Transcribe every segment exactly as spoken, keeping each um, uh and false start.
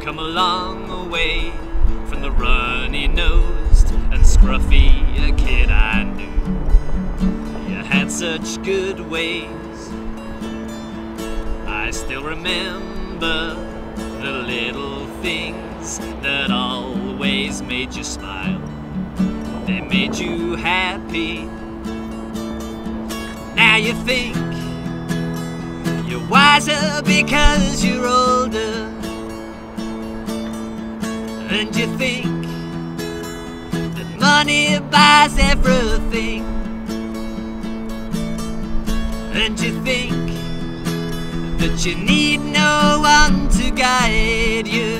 come a long way from the runny-nosed and scruffy kid I knew. You had such good ways. I still remember the little things that always made you smile. They made you happy. Now you think you're wiser because you're older, and you think that money buys everything, and you think that you need no one to guide you,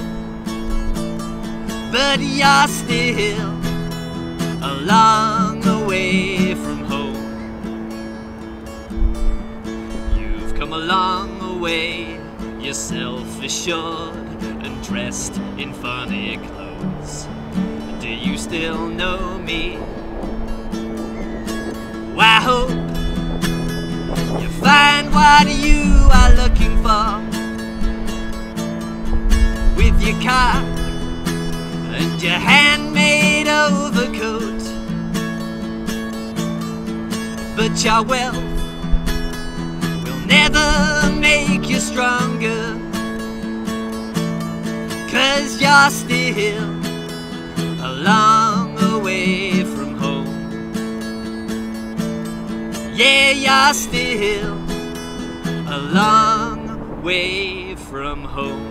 but you're still a long way from home. You've come a long way, you're self-assured and dressed in funny clothes. Do you still know me? Well, I hope you find what you are looking for with your car and your handmade overcoat. But your wealth will never make you stronger, 'cause you're still a long way from home. Yeah, you're still a long way from home.